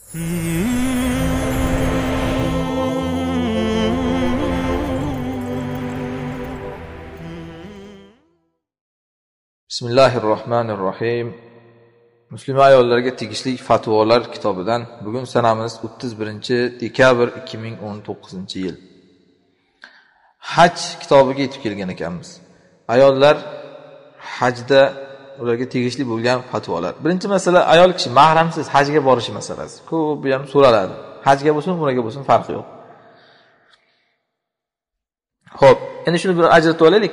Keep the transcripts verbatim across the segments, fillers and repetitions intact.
Bismillahirrohmanirrohim. Musulmon ayollarga tegishli fatvolar kitobidan bugun sanamiz o'ttiz birinchi dekabr ikki ming o'n to'qqizinchi yil. Haj kitobiga yetib kelgan ekanmiz. Ayollar hajda ularga tegishli bo'lgan fatvolar. Birinchi masala ayol kishi mahramsiz hajga borishi masalasi. Ko'p ham so'raladi. Hajga bo'lsin, umraga bo'lsin farqi yo'q. Xo'p, endi shuni bir ajratib olaylik.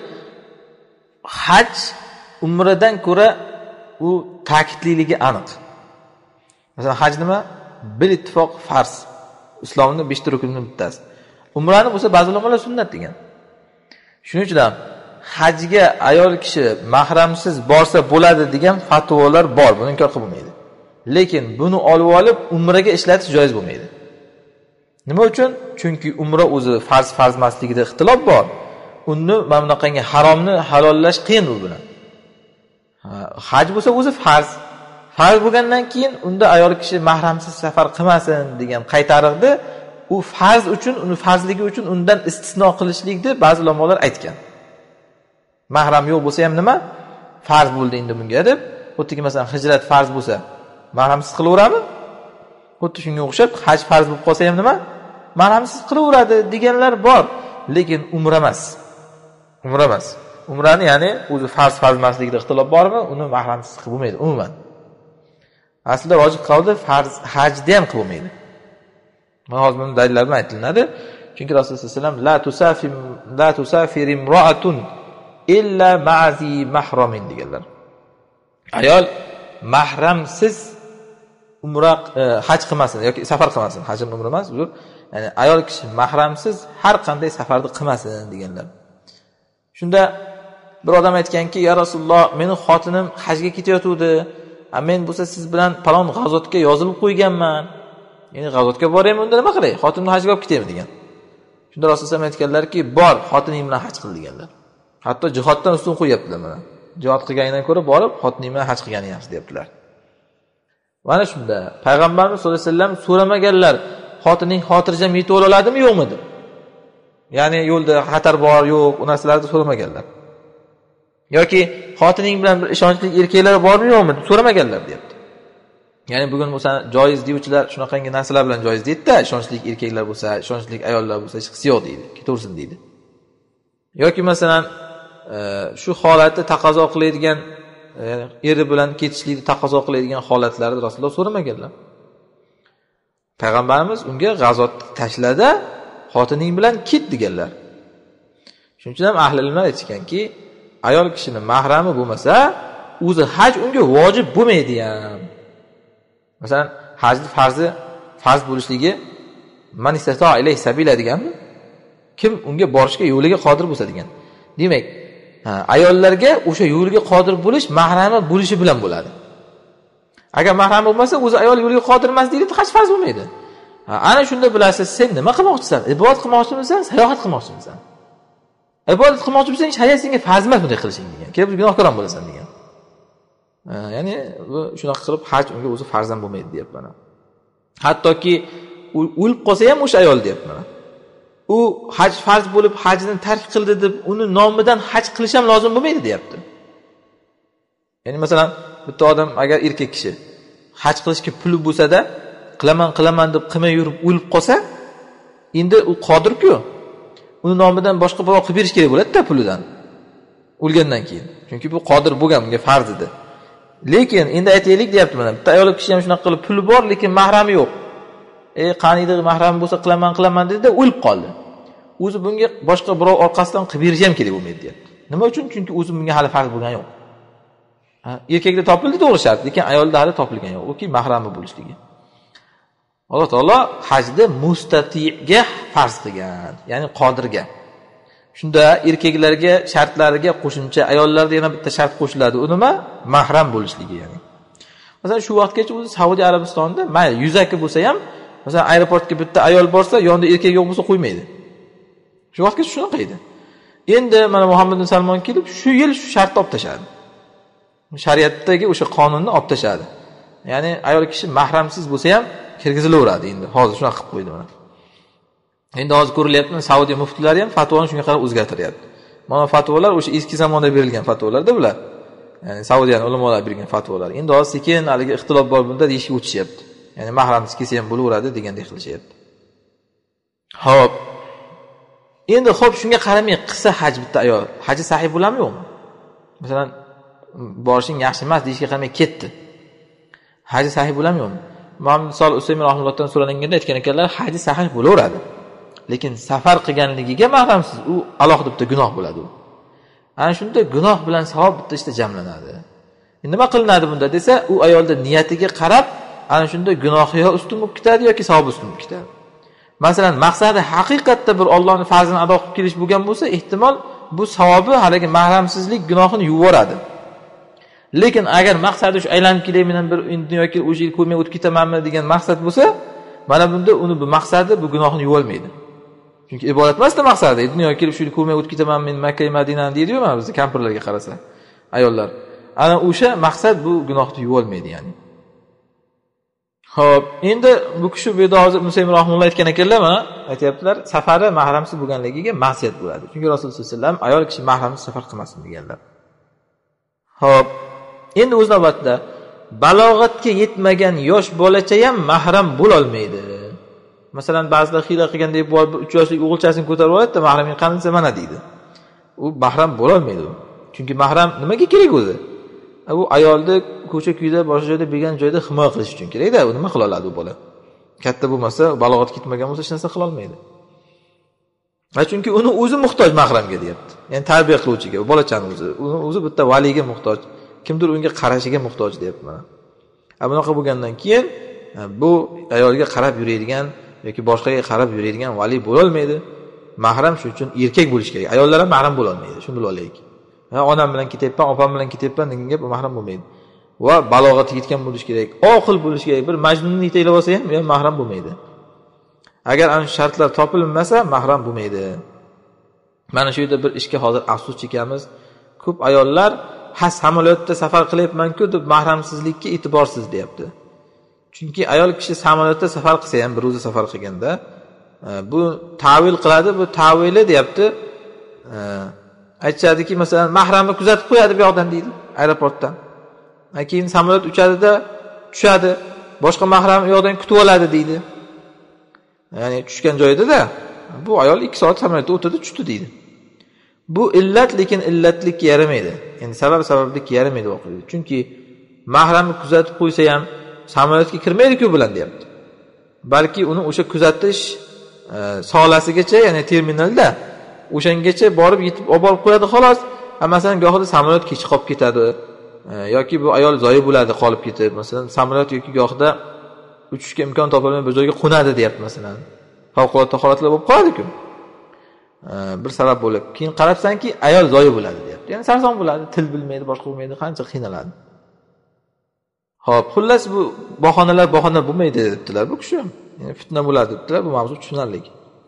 Haj umradan ko'ra u ta'kidliligi aniq. Masalan, haj nima? Bil ittifoq farz. Islomning besh ta rukunidan bittasi. Umrani bo'lsa ba'zi ulamolar sunnat degan. Shuning uchun ham hajga ayol kishi mahramsiz borsa bo'ladi degan fatvolar bor, buni inkor qilib bo'lmaydi. Lekin buni olib olib umraga ishlatish joiz bo'lmaydi. Nima uchun? Chunki umra o'zi farz farz emasligida ixtilof bor. Uni mana bunaqangi haromni halollash qiyin u bilan. Haj bo'lsa o'zi farz. Farz bo'lgandan keyin unda ayol kishi mahramsiz safar qilmasin degan qaytariqni u farz uchun, uni farzligi uchun undan istisno qilishlikni ba'zi ulamolar aytgan. Mahram yo'q bo'lsa ham nima? Farz bo'ldi endi bunga deb, xuddi masalan hijrat farz bo'lsa, mahramsiz qilaveradi. Xuddi shunga o'xshab haj farz bo'lib qolsa ham nima? Mahramsiz qilaveradi deganlar bor, lekin umra emas. Umra emas. Umrani ya'ni o'zi farz farz emasligida ixtilof bormi? Uni mahramsiz qilib bo'lmaydi umuman. Aslida vojib qavli farz hajda ham qilib bo'lmaydi. Mana hozir buni dalillar bilan aytiladi. Chunki Rasululloh sollallohu alayhi vasallam la tusafir la tusafir imra'atun illa ma'zi mahramin deganlar. Ayol mahramsiz umra e, haj qilmasin yoki safar qilmasin. Haj ham umra emas, uzr. Ya'ni ayol kishi mahramsiz har qanday safarni qilmasin deganlar. Shunda bir odam aytganki, "Ya Rasululloh, meni xotinim hajga ketayotdi. A men bo'lsa siz bilan palon g'azotga yozilib qo'yganman. Ya'ni g'azotga boraymi, unda nima qilay? Xotinimni hajga olib ketaymi?" degan. Shunda Rasululloh aytganlarki, "Bor, xotining bilan haj qil" deganlar. Hatto jihoddan ustun qo'yaptilar mana. Jihod qilganidan ko'ra borib xotining bilan haj qilgani yaxshi deyaptilar. Mana shunda Payg'ambarimiz sollallohu alayhi vasallam so'ramaganlar, xotining xotirjam yetib oladimi, yo'qmi deb. Ya'ni yo'lda xatar bor, yo'q, u narsalarni so'ramaganlar. Yoki xotining bilan bir ishonchli erkaklar bormi, yo'qmi deb so'ramaganlar deyapti. Ya'ni bugun bo'lsa joiz deyuvchilar shunaqangi narsalar bilan joiz deydi-da, ishonchli erkaklar bo'lsa, ishonchli ayollar bo'lsa hech qisi yo'q deydi, ketaversin deydi. Yoki masalan shu holatni taqozo qiladigan, ya'ni eri bilan ketishlikni taqozo qiladigan holatlarni Rasululloh so'ramaganlar. Payg'ambarimiz unga g'azot tashlada xotining bilan ket deganlar. Shuning uchun ham ahli ilmlar aytganki, ayol kishining mahrami bo'lmasa, o'zi haj unga vojib bo'lmaydi ham. Masalan, hajning farzi farz bo'lishligi man istata ilayhi sabila deganmi? Kim unga borishga yo'liga qodir bo'lsa degan. Demak, ayollarga o'sha yo'liga qodir bo'lish mahrami bo'lishi bilan bo'ladi. Agar mahram bo'lmasa, o'zi ayol yo'liga qodir emas deydi, haj farz bo'lmaydi. Ha, ana shunda bilasiz, sen nima qilmoqchisan? Ibodat qilmoqchimisan, sayohat qilmoqchimisan? Ibodat qilmoqchi bo'lsang, shariat senga farz emas bunday qilishing degan. Kelib gunohkor ham bo'lasan degan. Ha, ya'ni bu shunaqa qilib haj unga o'zi farzand bo'lmaydi deyapman. Hattoki o'lib qolsa ham o'sha ayol deyapman. U haj farz bo'lib hajni tark qildi deb uni nomidan haj qilish ham lozim bo'lmaydi deyapti. Ya'ni masalan, bitta odam agar erkak kishi haj qilishga puli bo'lsa-da, qilaman qilaman deb qilmay yurib o'lib qolsa, endi u qodir-ku. Uni nomidan boshqa birov qilib berish kerak bo'ladi-da pulidan. O'lgandan keyin. Chunki bu qodir bo'lgan, bunga farz edi. Lekin endi aytaylik deyapti mana. Bitta ayol kishi ham shunaqa qilib puli bor, lekin mahrami yo'q. Ey, qaniydi mahrami bo'lsa qilaman qilaman dedi-da o'lib qoldi. O'zi bunga boshqa birov orqasidan qilib berish ham kerak bo'lmaydi deyapti. Nima uchun? Chunki o'zi bunga hali farz bo'lgan yo'q. Ha, erkakda topildi to'g'ri shart, lekin ayolda hali topilgan yo'q. Uki mahrami bo'lishligi. Alloh taolo hajda mustatiga farz qilgan, ya'ni qodirga. Shunda erkaklarga shartlariga qo'shimcha ayollarda yana bitta shart qo'shiladi. U nima? Mahram bo'lishligi, ya'ni. Masalan, shu vaqtgacha o'zi Saudiya Arabistonida mayli yuzaki bo'lsa ham, masalan, aeroportga bitta ayol borsa, yonida erkak yo'q bo'lsa qo'ymaydi. Shu vaqtgacha shunaqa edi. Endi mana Muhammad ibn Salmon kelib, shu yil shu shartni olib tashadi. Shariatdagi o'sha qonunni olib tashadi. Ya'ni ayol kishi mahramsiz bo'lsa ham kirgizilaveradi endi. Hozir shunaqa qilib qo'ydi mana. Endi hozir ko'rilyapti, Saudiya muftilari ham fatvoni shunga qarab o'zgartiryapti. Mana fatvolar o'sha eski zamonda berilgan fatvolarda bular. Ya'ni Saudiyaning ulamolari bergan fatvolar. Endi hozir sekin haliga ixtilof bor bunda deyishga o'tishyapti. Ya'ni mahramsiz kelsa ham bo'laveradi degandek qilishyapti. Xo'p. Endi xo'p shunga qaramay qilsa haj bitta ayol, haji sahih bo'ladimi yo'qmi? Masalan, borishing yaxshi emas deyishga qaramay ketdi. Haji sahih bo'ladimi yo'qmi? Muhammad Solih Usaymin rahimahullohdan so'ralganda aytgan ekanlar, haji sahih bo'laveradi. Lekin safar qilganligiga mahramsiz u alohida bitta gunoh bo'ladi u. Ana shunda gunoh bilan savob bitta ishda jamlanadi. Endi nima qilinadi bunda desa, u ayolda niyatiga qarab, ana shunda gunohi yo ustun bo'lib ketadi yoki savob ustun bo'lib ketadi. Masalan, maqsadi haqiqatda bir Allohning farzini ado qilib kelish bo'lgan bo'lsa, ehtimol bu savobi haligi mahramsizlik gunohini yuvoradi. Lekin agar maqsadi shu aylanib kelay, men bir yoki o'sha yil ko'rmay o'tib ketamanmi degan maqsad bo'lsa, mana bunda uni bu maqsadi bu gunohini yuvolmaydi. Chunki ibodat emasda maqsadi, dunyoga kelib shu yil ko'rmay o'tib ketaman men Makka va Madinani deydi-yu, mana bizda kampirlarga qarasa, ayollar. Ana o'sha maqsad bu gunohni yuvolmaydi ya'ni. Xo'p, endi bu kishi bu yerda hozir Musaym rahimulloh aytgan ekanlar, mana aytayaptilar, safari mahramsiz bo'lganligiga ma'siyat bo'ladi. Chunki Rasululloh sollallohu alayhi vasallam ayol kishi mahramsiz safar qilmasin deganlar. Xo'p, endi o'z navbatida balog'atga yetmagan yosh bolacha ham mahram bo'la olmaydi. Masalan, ba'zilar xiyla qilgandek bor uch yoshlik o'g'ilchasini ko'tarib oladi-da, mahraming qanisa mana deydi. U mahram bo'la olmaydi u. Chunki mahram nimaga kerak o'zi? Bu ayolni ko'cha-kuyda, boshqa joyda bergan joyda himoya qilish uchun kerak-da. U nima qila oladi u bola? Katta bo'lmasa, balog'atga yetmagan bo'lsa hech narsa qila olmaydi. Va chunki uni o'zi muhtoj mahramga deyapti. Ya'ni tarbiya qiluvchiga, bolachani o'zi, uni o'zi bitta valiga muhtoj. Kimdir unga qarashiga muhtoj deyapti mana. A bunaqa bo'lgandan keyin bu ayolga qarab yuradigan yoki boshqaga qarab yuradigan vali bo'la olmaydi. Mahram shuning uchun erkak bo'lish kerak. Ayollar ham mahram bo'la olmaydi. Shuni bilib olaylik. Ha, onam bilan ketyapman, opam bilan ketyapman degan gap mahram bo'lmaydi. Va balog'atga yetgan bo'lish kerak, oqil bo'lish kerak. Bir majnunni yetaklab olsa ham, ham mahram bo'lmaydi. Agar ana shu shartlar topilmasa, mahram bo'lmaydi. Mana shu yerda bir ishga hozir afsus chekamiz. Ko'p ayollar ha samolyotda safar qilyapman-ku deb mahramsizlikka e'tiborsiz deyapti. Chunki ayol kishi samolyotda safar qilsa ham, bir o'zi safar qilganda, bu ta'vil qiladi, bu ta'vili deyapti. Aytishadiki, masalan, mahramni kuzatib qo'yadi bu yoqdan deydi, aeroportdan. Keyin samolyot uchadi-da, tushadi. Boshqa mahram u yoqdan kutib oladi deydi. Ya'ni tushgan joyida-da, bu ayol ikki soat samolyotda o'tirdi, tushdi deydi. Bu illat, lekin illatlikka yaramaydi. Ya'ni sabab sabablikka yaramaydi voqe'da. Chunki mahramni kuzatib qo'ysa ham samolyotga kirmaydi-ku bilan deyapti. Balki uni o'sha kuzatish e, solasigacha, ya'ni terminalda o'shangacha borib yetib olib borib qo'yadi xolos. Masalan, gohida samolyot kech qolib ketadi e, yoki bu ayol zoyi bo'ladi qolib ketib. Masalan, samolyot yoki gohida uchishga imkon topolmay bir joyga qo'nadi deyapti masalan. Favqulodda holatlar bo'lib qoladi-ku. E, bir sabab bo'lib, keyin qarabsanki, ayol zoyi bo'ladi deyapti. Ya'ni sarson bo'ladi, til bilmaydi, boshqa bo'lmaydi, qancha qiynaladi. Xo'p, xullas bu bahonalar bahona bo'lmaydi debdilar bu kishi. Ya'ni fitna bo'ladi debdilar, bu mavzu tushunarli.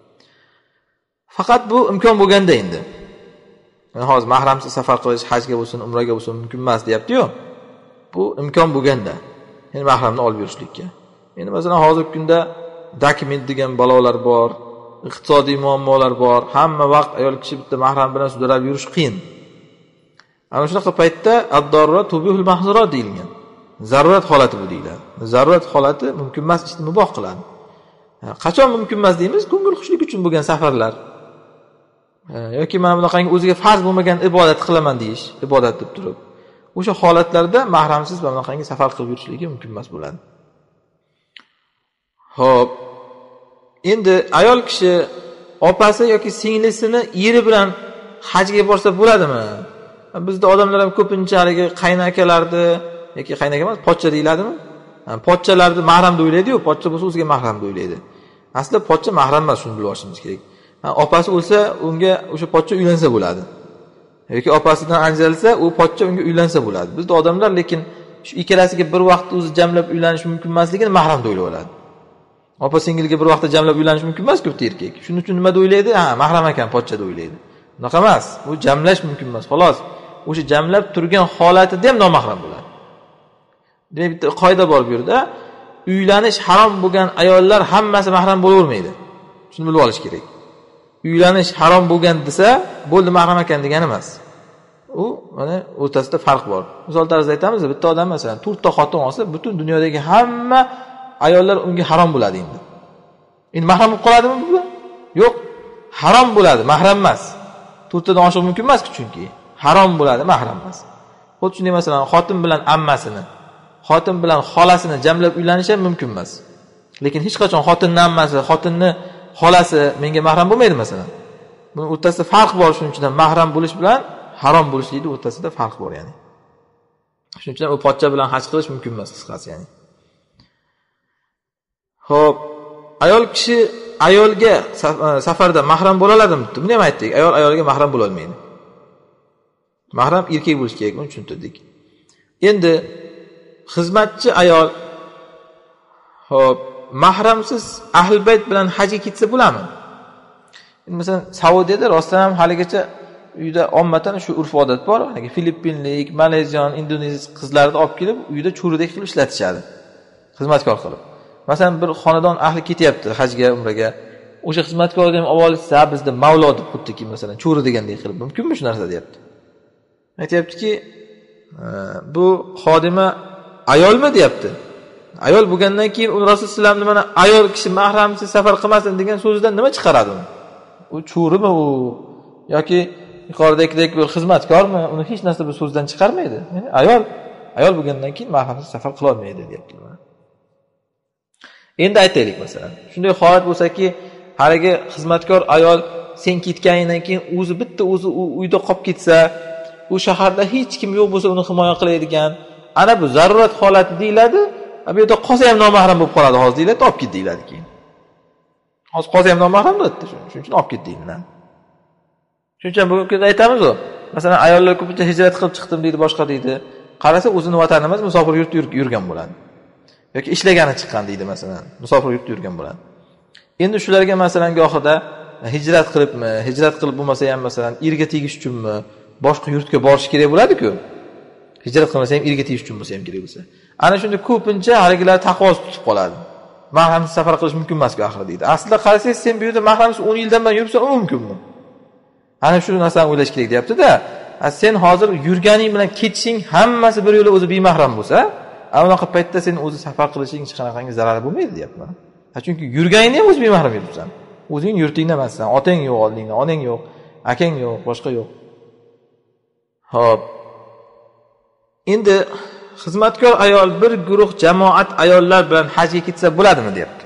Faqat bu imkon bo'lganda endi. Yani hozir mahramsiz safar qilish, hajga bo'lsin, umraga bo'lsin mumkin emas deyapti-yu. Bu imkon bo'lganda, ya'ni mahramni olib yurishlikka. Endi masalan hozirgi kunda dokument degan balolar bor, iqtisodiy muammolar bor. Hamma vaqt ayol kishi bitta mahram bilan sudralib yurish qiyin. Ana shunaqa paytda ad-darura tubihul mahzurat deyilgan. Zarurat holati bu deyiladi. Zarurat holati mumkin emas ishni muboh qiladi. Qachon mumkin emas deymiz? Ko'ngil xushlik uchun bo'lgan safarlar. Yoki mana bunaqangi o'ziga farz bo'lmagan ibodat qilaman deyish, ibodat deb turib. O'sha holatlarda mahramsiz va bunaqangi safar qilib yurishligi mumkin emas bo'ladi. Xo'p. Endi ayol kishi opasi yoki singlisini eri bilan hajga borsa bo'ladimi? Bizda odamlar ham ko'pincha haligi qaynakalarni yoki qaynaka emas, pochcha deyiladimi? Pochchalarni mahram deb o'ylaydi-yu, pochcha bo'lsa o'ziga mahram deb o'ylaydi. Aslida pochcha mahram emas, shuni bilib olishimiz kerak. Opasi o'lsa, unga o'sha pochcha uylansa bo'ladi. Yoki opasidan ajralsa, u pochcha unga uylansa bo'ladi. Bizda odamlar lekin shu ikkalasiga bir vaqtda o'zi jamlab uylanish mumkin emasligini mahram deb o'ylaydi. Opa singilga bir vaqtda jamlab uylanish mumkin emas-ku erkak. Shuning uchun nima deb o'ylaydi? Ha, mahram ekan, pochcha deb o'ylaydi. Unaqa emas. Bu jamlash mumkin emas. Xolos. O'sha jamlab turgan holatida ham nomahram bo'ladi. Demak, bitta qoida bor bu yerda. uylanish harom bo'lgan ayollar hammasi mahram bo'lavermaydi. Shuni bilib olish kerak. Uylanish harom bo'lgan desa, bo'ldi mahram ekan degani emas. U mana o'rtasida farq bor. Misol tarzida aytamiz, bitta odam masalan to'rt ta xotin olsa, butun dunyodagi hamma ayollar unga harom bo'ladi endi. Endi mahram bo'lib qoladimi bu? Yo'q, harom bo'ladi, mahram emas. to'rt tadan oshiq mumkin emas chunki. Harom bo'ladi, mahram emas. Xuddi shunday masalan xotin bilan ammasini, xotin bilan xolasini jamlab uylanish ham mumkin emas. Lekin hech qachon xotinning ammasi, xotinning xolasi menga mahram bo'lmaydi masalan. Buni o'rtasida farq bor, shuning uchun ham mahram bo'lish bilan harom bo'lishlikning o'rtasida farq bor ya'ni. Shuning uchun u pochcha bilan haj qilish mumkin emas qisqasi ya'ni. Xo'p, ayol kishi ayolga safarda mahram bo'la oladimi? Buni ham aytdik. Ayol ayolga mahram bo'la olmaydi. Mahram erkak bo'lishi kerak, buni tushuntirdik. Endi xizmatchi ayol xo'p, mahramsiz ahl bayt bilan hajga ketsa bo'ladimi? Masalan, Saudiyada rostdan ham haligacha uyda ommatan shu urf-odat bor. Ya'ni Filippinlik, Malayziyan, Indoneziya qizlarini olib kelib, uyda cho'ridek qilib ishlatishadi. Xizmatkor qilib. Masalan, bir xonadon ahli ketyapti hajga, umraga. O'sha xizmatkorni ham olib olsa, bizda Mavlo deb xuddiki masalan, cho'ri degandek qilib, mumkinmi shu narsa deyapti. Aytayaptiki, bu xodima ayolmi deyapti. Ayol bo'lgandan keyin uni Rasululloh sollallohu alayhi vasallam mana ayol kishi mahramsiz safar qilmasin degan so'zidan nima chiqaradi uni? U cho'rimi u yoki yuqoridagidek bir xizmatkormi? Uni hech narsa bir so'zdan chiqarmaydi. Ya'ni ayol ayol bo'lgandan keyin mahramsiz safar qila olmaydi deyaptilar. Endi aytaylik masalan, shunday holat bo'lsaki, haligi xizmatkor ayol sen ketganingdan keyin o'zi bitta o'zi uyda qolib ketsa, u shaharda hech kim yo'q bo'lsa uni himoya qiladigan, ana bu zarurat holati deyiladi. Bu yerda qolsa ham nomahram bo'lib qoladi hozir deyiladi, olib ket deyiladi keyin. Hozir qolsa ham nomahram bo'ladi, shuning uchun olib ket deyiladi. Shuning uchun bugungi kunda aytamiz-ku, masalan, ayollar ko'pincha hijrat qilib chiqdim deydi, boshqa deydi. Qarasa o'zini vatani emas, musofir yurtda yurgan bo'ladi. Yoki ishlagani chiqqan deydi masalan, musofir yurtda yurgan bo'ladi. Endi shularga masalan gohida hijrat qilibmi, hijrat qilib bo'lmasa ham masalan erga tegish uchunmi, boshqa yurtga borish kerak bo'ladi-ku. Hijrat qilmasa ham erga tegish uchun bo'lsa ham kerak bo'lsa. Ana shunda ko'pincha haligilar taqvosi tutib qoladi. Mahramsiz safar qilish mumkin emas-ku axir deydi. Aslida qarasangiz, sen bu yerda mahramsiz o'n yildan beri yuribsan, u mumkinmi? Ana shu narsani o'ylash kerak deyapti-da. Sen hozir yurganing bilan ketishing hammasi bir yo'la o'zi bemahram bo'lsa, anaqa paytda sen o'zi safar qilishing hech qanaqangi zarari bo'lmaydi deyapman. Ha, chunki yurganingda ham o'zi bemahram yuribsan. O'zing yurtingda emassan, otang yo'q oldingda, onang yo'q, akang yo'q, boshqa yo'q. Xo'p. Endi xizmatkor ayol bir guruh jamoat ayollar bilan hajga ketsa bo'ladimi deyapti.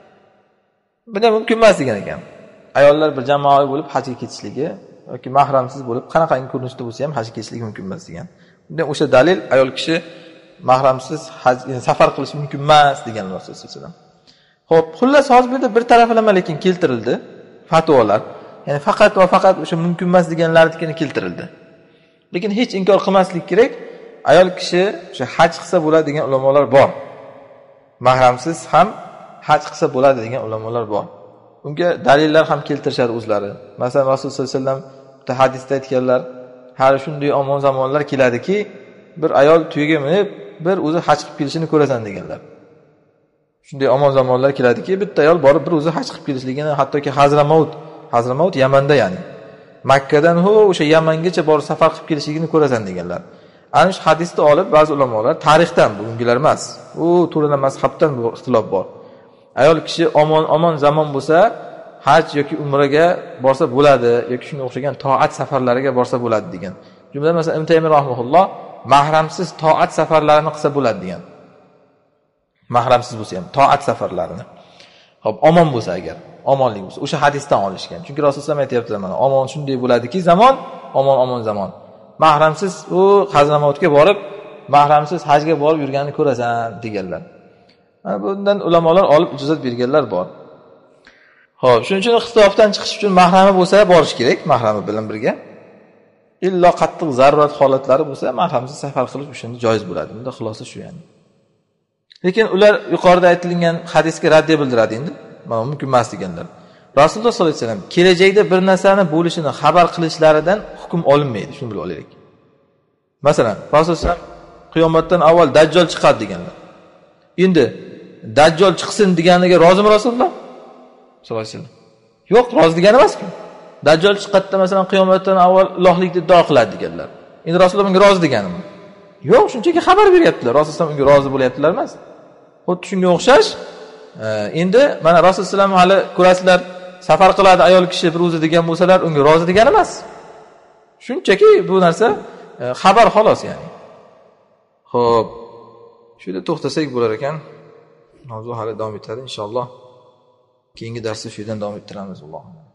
Bunda mumkin emas degan ekan. Ayollar bir jamoa bo'lib hajga ketishligi yoki mahramsiz bo'lib qanaqangi ko'rinishda bo'lsa ham hajga ketishligi mumkin emas degan. Bunda o'sha dalil ayol kishi mahramsiz haj safar qilish mumkin emas degan Rasululloh sollallohu alayhi vasallam. Xo'p, xullas hozir bu yerda bir taraflama lekin keltirildi fatvolar. Ya'ni faqat va faqat o'sha mumkin emas deganlarnikini keltirildi. Lekin hech inkor qilmaslik kerak. Ayol kishi o'sha haj qilsa bo'ladi degan ulamolar bor. Mahramsiz ham haj qilsa bo'ladi degan ulamolar bor. Unga dalillar ham keltirishadi o'zlari. Masalan, Rasululloh sollallohu alayhi vasallam bu hadisda aytganlar, hali shunday omon zamonlar keladiki, bir ayol tuyaga minib, bir o'zi haj qilib kelishini ko'rasan deganlar. Shunday omon zamonlar keladiki, bitta ayol borib bir o'zi haj qilib kelishligini, hattoki Hazramaut, Hazramaut Yamanda ya'ni. Makkadan ho o'sha Yamangacha borib safar qilib kelishligini ko'rasan deganlar. Ana shu hadisni olib ba'zi ulamolar tarixdan, bugungilar emas, u to'lagan mazhabdan bu ixtilof bor. Ayol kishi omon omon zamon bo'lsa, haj yoki umraga borsa bo'ladi yoki shunga o'xshagan toat safarlariga borsa bo'ladi degan. Jumladan masalan Ibn Taymiy rahimahulloh mahramsiz toat safarlarini qilsa bo'ladi degan. Mahramsiz bo'lsa ham toat safarlarini. Xo'p, omon bo'lsa agar, omonlik bo'lsa, o'sha hadisdan olishgan. Chunki Rasululloh aytayaptilar mana, omon shunday bo'ladiki, zamon, omon omon zamon. Mahramsiz u Hazramoutga borib, mahramsiz hajga borib yurganini ko'rasan deganlar. Bundan ulamolar olib ijozat berganlar bor. Xo'p, shuning uchun ixtilofdan chiqish uchun mahrami bo'lsa borish kerak, mahrami bilan birga. Illo qattiq zarurat holatlari bo'lsa, mahramsiz safar qilish uchun joiz bo'ladi. Bunda xulosa shu yani. Lekin ular yuqorida aytilgan hadisga raddiya bildiradi endi. Mana mumkin emas deganlar. Rasululloh sollallohu alayhi vasallam kelajakda bir narsani bo'lishini xabar qilishlaridan hukm olinmaydi, shuni bilib olaylik. Masalan, Rasululloh qiyomatdan avval Dajjal chiqadi deganlar. Endi Dajjal chiqsin deganiga rozimi Rasululloh sollallohu alayhi vasallam? Yo'q, rozi degani emas-ku. Dajjal chiqqanda masalan qiyomatdan avval ilohlikni iddao qiladi deganlar. Endi Rasululloh unga rozi deganimi? Yo'q, shunchaki xabar beryaptilar. Rasululloh unga rozi bo'lyaptilar emas. Xuddi shunga o'xshash, endi mana Rasululloh hali ko'rasizlar, safar qiladi ayol kishi bir o'zi degan bo'lsalar, unga rozi degani emas. Shunchaki bu narsa xabar xolos ya'ni. Xo'p, shu yerda to'xtasak bo'lar ekan. Mavzu hali davom etadi inshaalloh. Keyingi darsda shu yerdan davom ettiramiz, alloh.